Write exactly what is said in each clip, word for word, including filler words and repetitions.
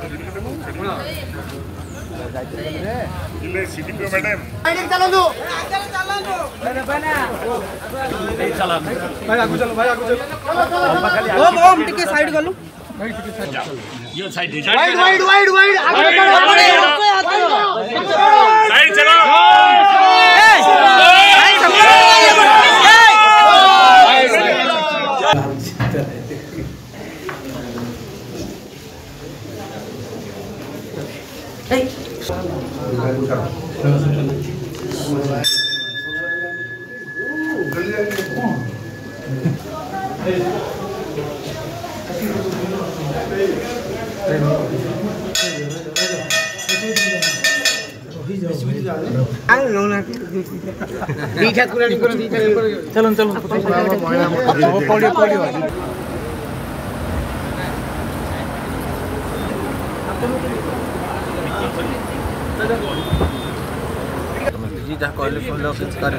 CDPO madam भाई आगु चलो भाई आगु चलो ओम ओम टिके साइड कर लो यो side wide wide wide wide आगे साइड चलो चलो चलो पौड़ी पौड़ी जी जहाँ कहले सुन किस करे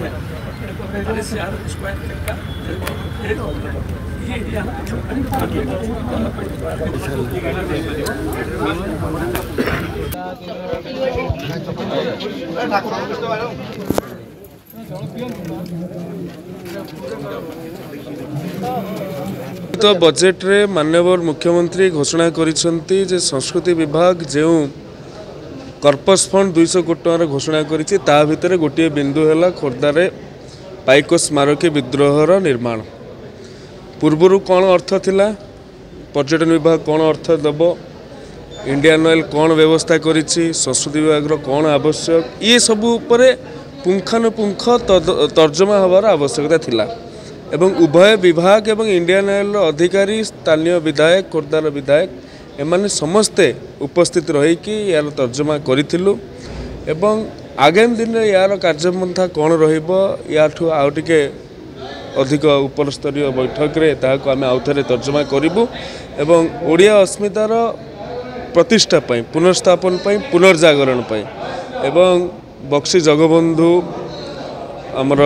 तो बजेट रे माननीय मुख्यमंत्री घोषणा करिसेंती जे संस्कृति विभाग जो कर्पस फंड दुई सौ कोटी टकर घोषणा करिछि ता भितर गोटे बिंदु है खोर्धारे पाइक स्मारकी विद्रोहर निर्माण पूर्वर कौन अर्थ थिला पर्यटन विभाग कौन अर्थ दब इंडियन ऑयल कौन व्यवस्था करिछि संस्कृति विभाग कौन आवश्यक ये सबू उपरे पुंखानुपुंख तर्जमा हबार आवश्यकता थिला एवं उभय विभाग एवं इंडियन ऑयल अधिकारी स्थानीय विधायक खोर्धार विधायक एमाने समस्ते उपस्थित रहीकि यार तर्जमा करिथिलु एवं आगामी दिन यार कार्यपंथा कौन रहिबो याठू आउ टिके अधिक उपरस्तरीय बैठक रे ताको आमे आउथरे तर्जमा करिबु एवं ओडिया अस्मितार प्रतिष्ठा पई पुनर्स्थापन पई पुनर्जागरण पई एवं बक्सी जगबंधु आमर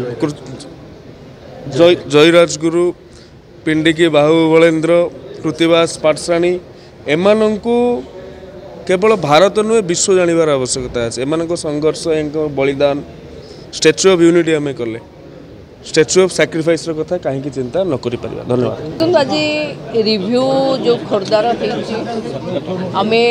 जय जयराज गुरु पिंडिकी बाहु बलेन्द्र कृतिवास पाठशाणी एमानंकु केवल भारत नुहे विश्व जानिबार आवश्यकता है एमान संघर्ष बलिदान स्टैच्यू ऑफ यूनिटी आम कले स्टैच्यू ऑफ सैक्रिफाइस कथा कहीं चिंता न करि परिबा। धन्यवाद। आज रिव्यू जो खोर्धार आमे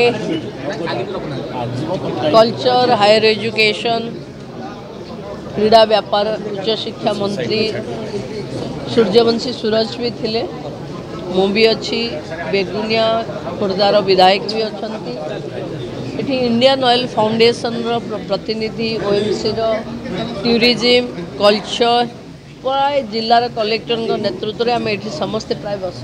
कल्चर हायर एजुकेशन क्रीड़ा व्यापार उच्च शिक्षा मंत्री सूर्यवंशी सूरज भी थिले मु भी अच्छी बेगुनिया खोर्धार विधायक भी अच्छा ये इंडियन ऑयल फाउंडेशन रो प्रतिनिधि ओएमसी रो टूरिज्म कल्चर प्राय जिलार कलेक्टर नेतृत्व में आम ये समस्ते प्राय बसी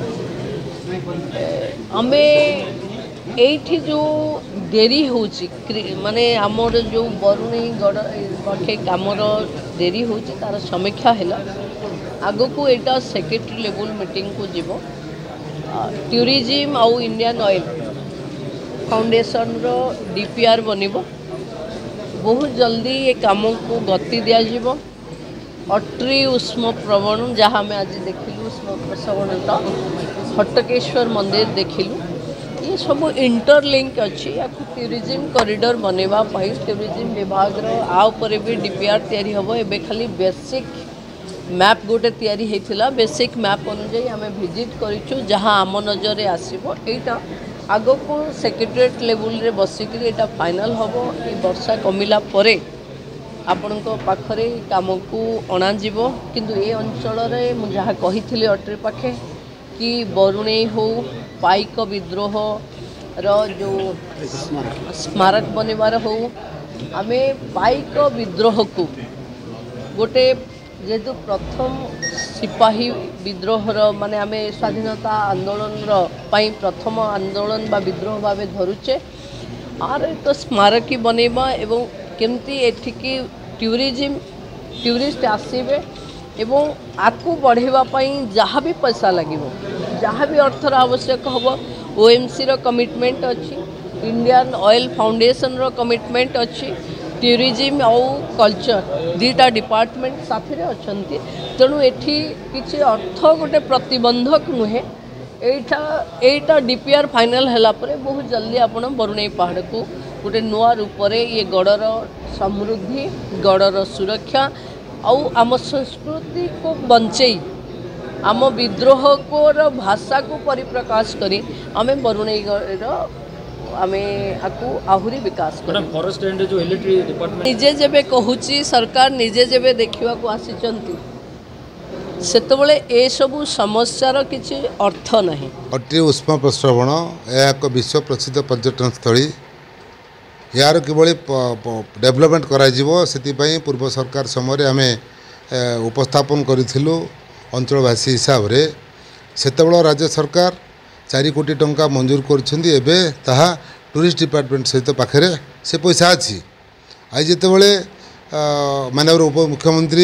आमे एठी जो देरी होची माने आमर जो बरुणी गढ़े कामर देरी होची तार समीक्षा है आग को एटा सेक्रेटरी लेवल मीटिंग को जीव टूरिज्म आउ इंडियन ऑयल फाउंडेशन रो डीपीआर बनिबो बहुत जल्दी ये काम को गति दिया जीवो अट्री उष्म प्रवण जहाँ में आज देखिलु उष्म प्रसवणता हटकेश्वर मंदिर देखिलु ये सब इंटरलिंक अच्छी या टूरिज्म कॉरिडोर बनवा टूरिज्म विभाग रे भी डीपीआर तैयारी हम एबे खाली बेसिक मैप गोटे तैयारी होता बेसिक मैप अनुजाई आम विजिट करूँ जहाँ आम नजर आसो यहाँ आग को सेक्रेटेरिएट लेवल रे बसिक एटा फाइनल हम ये वर्षा कमिला परे आपण पाखरे काम को अणाजिव किंतु ए अंचल रे जहाँ कही अट्री पाखे कि बरुणे हो पाइक विद्रोह रो जो स्मारक बनवार हो आमे पाइक विद्रोह को गोटे जेहेतु प्रथम सिपाही विद्रोह माने आमे स्वाधीनता आंदोलन पाई प्रथम आंदोलन बा विद्रोह भाव धरुचे आर एक स्मारकी बनवा एवं केमती एठिकी टूरिज्म टूरिस्ट आसबे एवं आकु बढ़ेवाई जहाँ भी पैसा लगे जहाँ भी अर्थर आवश्यक हम ओएमसी रो कमिटमेंट अच्छी इंडियन ऑयल फाउंडेशन रो कमिटमेंट अच्छी टूरिज्म आउ कल्चर दीटा डिपार्टमेंट साथी अच्छा तेणु एठी किसी अर्थ गोटे प्रतिबंधक नुहे एटा एटा डीपीआर फाइनल हैला परे बहुत जल्दी आपण बरुणेई पहाड़ को गोटे नुआ रूप ये गड़र समृद्धि गड़र सुरक्षा आउ आम संस्कृति को बंचई आम विद्रोह को भाषा को परिप्रकाश करी आमे बरुणेई आमे आकु आहुरी विकास कर फॉरेस्ट एंड जो इलेक्ट्रिक डिपार्टमेंट निजे जेबे कहूची सरकार निजे जेबे देखिवा को आसीचंती सेतबले ए सबु समस्यार किछि अर्थ नहीं। अति उष्म प्रश्रवण यह एक विश्व प्रसिद्ध पर्यटन स्थली यार किभଳି डेवलपमेंट कराଯିवो सेतिपई पूर्व सरकार समय आम उपस्थापन करिथिलु अंचलवासी हिसाब रे सेतबेଳ राज्य सरकार चार कोटी टंका मंजूर करछन्ती एबे ताहा टूरिस्ट डिपार्टमेंट सहित पाखरे से पैसा अछि आज जेतेबेळे माननीय उप मुख्यमंत्री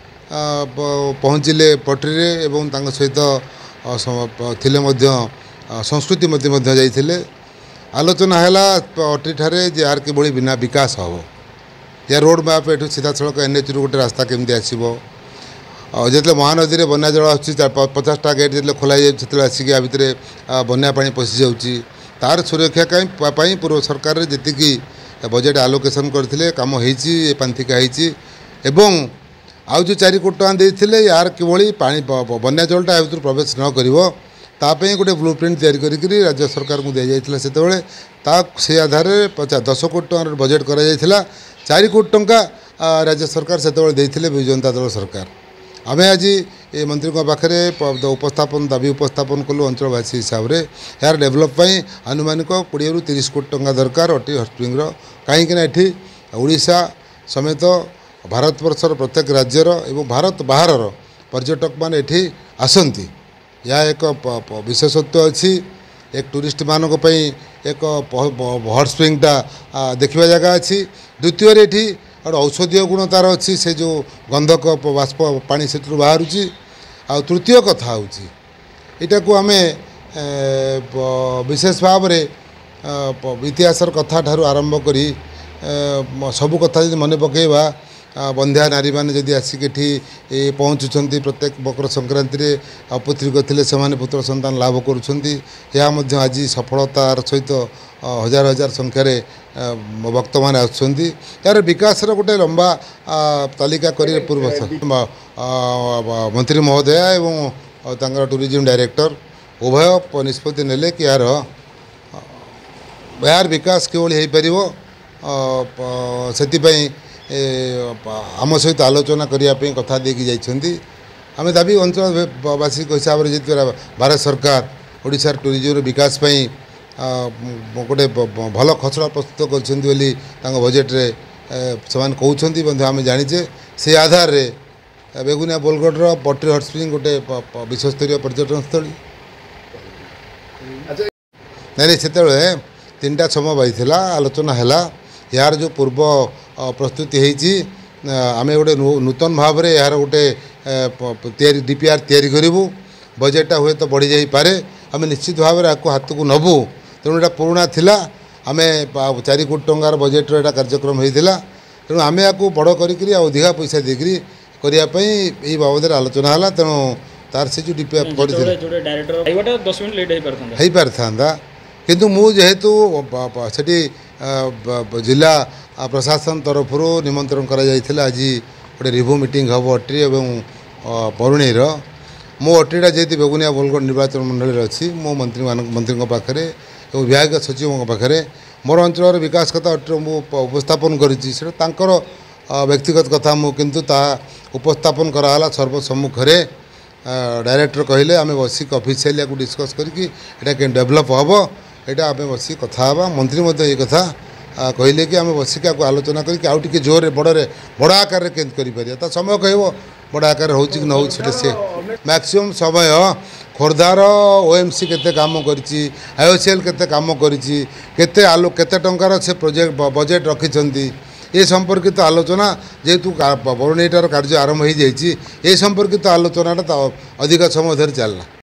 पहुँचले पटरी एवं तांग सहित थिले मध्य संस्कृति मध्य मध्य जाइथिले आलोचना हैला अटरी ठारे जे आर किभଳି बिना विकास हम या रोड मैप एठू सीधा सड़क एनएच रु गोटे रास्ता केमती आसो जो महानदी में बन्या जल आस पचासटा गेट जो खोल जो आसिक या भितर बन्या पानी पशि जाऊँगी तार सुरक्षा कहीं पूर्व सरकार जी बजेट आलोकेशन करते कम हो पांथिका एवं आउ जो चार कोटी टका देते यार किभଳି पानी बन्या जलटा भर प्रवेश न कर तापी गोटे ब्लू प्रिंट तैयारी करी राज्य सरकार को दी जाता से आधार पचास दस कोटी टकर बजेट कर चार कोटी टंका राज्य सरकार से देते विजु जनता दल सरकार आम आज ये मंत्री पाखे उपस्थापन दाबी उपस्थापन कलु अंचलवासी हिसाब से यार डेभलप आनुमानिक कोड़े रु तीस कोटी टंका दरकार अटी हटस्प्रिंग कहीं ओडिशा समेत भारतवर्षर प्रत्येक राज्यर एवं भारत बाहर पर्यटक मैंने ये आसती या एक विशेषत्व अच्छी एक टूरिस्ट मानक एक हट स्प्रिंगटा देखा जगह अच्छी द्वितीय ये और औषधीय गुण तार अच्छी से जो गंधक बाष्प पानी से बाहर आ तृतीय कथा होटा को आम विशेष भाव में इतिहासर कथा ठारू आरंभ करी सबू कथा जो मन पकेवा बंध्या नारी मैंने जदि आसिक पहुँचुंट प्रत्येक मकर संक्रांति में अपुत्रिक थे से पुत्र संतान लाभ करुँच आज सफलतार सहित हजार हजार संख्यार भक्त मैंने आर विकास गोटे लंबा तालिका कर पूर्व मंत्री महोदय एवं टूरिज्म डायरेक्टर उभय निष्पत्ति नेले कि यार यार विकास किभଳି से आम सहित आलोचना करने कथा देकी जाइछन्ती आम दाबी अंचलवासी हिसाब से जी भारत सरकार ओडिशा टूरिज्म विकास गोटे भल खसड़ा प्रस्तुत कर बजेट रे से कहते आम जाचे से आधार रे बेगुनिया बोलगढ़ पटरी हट स्प्रिंग गोटे विश्वस्तरीय पर्यटन स्थली नहीं से तीन टा समय बाई आलोचना है यार जो पूर्व प्रस्तुति होती आम गोटे नूतन भाव में यार गोटे डीपीआर तैयारी करूँ बजेटा हुए तो बढ़ी जापे आम निश्चित भाव में आपको हाथ को नबू तेणु यहाँ पुराणा थिला आम चार कोटी टंकार बजेट रा कार्यक्रम होता तेणु आम आपको बड़ करी अधिका पैसा देकरी करने बाबद आलोचना है तेणु तार से जो डीपीआर कर पारि था किंतु मु जेहेतु सेठी जिला प्रशासन तरफ निमंत्रण करा जाइथिला आज गोटे रिव्यू मीटिंग हम अट्री और बरुणेईर मो अट्रीटा जेहेतु बेगुनिया बोलगढ़ निर्वाचन मंडल अच्छी मो मंत्री मंत्री पाखे और विभाग सचिव पाखे मोर अंचल विकास कथा अट्री मु उपस्थापन कर व्यक्तिगत कथा मु किंतु ता उपस्थापन कराला सर्वसम्मुखें डायरेक्टर कहले आम बसिक ऑफिशियली को डिस्कस करके डेभलप हम यहाँ आम बस कथा मंत्री ये कथा कहले कि आम बसिक आलोचना करके आउ टे जोर बड़े बड़ आकार के कर समय कह बड़ आकार हो कि न से मैक्सिमम समय खोर्धार ओएमसी केते काम करिछि आईओसीएल केते काम करिछि केते आलो केते टंकार से प्रोजेक्ट बजेट रखिछन्ती ए संपर्कित आलोचना जेहेतु बरुणेईटार कार्य आरंभ हो जाइए ए संपर्कित आलोचना अधिक समय धरी चलना।